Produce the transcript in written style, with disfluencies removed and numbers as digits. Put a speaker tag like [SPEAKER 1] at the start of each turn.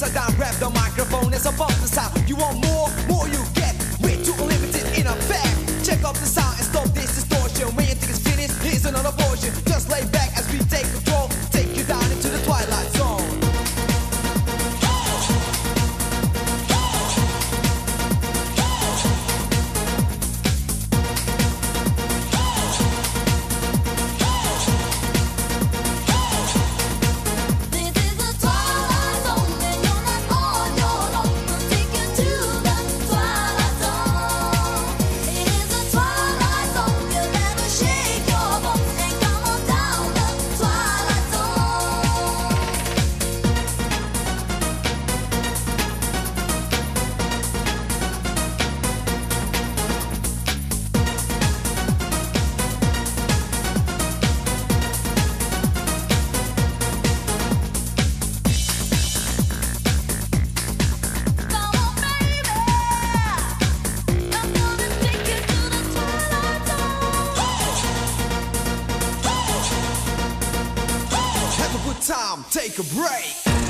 [SPEAKER 1] upside down, grab the microphone, it's about the sound. You want more, more you get. Way too unlimited in effect. Check up the sound and stop this distortion. When you think it's finished, here's another portion. Just lay back as we take control, take you down into the twilight zone. Time, take a break.